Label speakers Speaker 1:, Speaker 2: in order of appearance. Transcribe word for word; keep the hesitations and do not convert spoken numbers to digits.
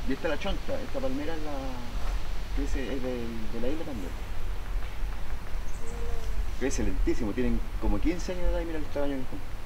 Speaker 1: Y esta es la chonta, esta palmera es la crece es de, de la isla también. Crece lentísimo, tienen como quince años de edad y mira el tamaño que están.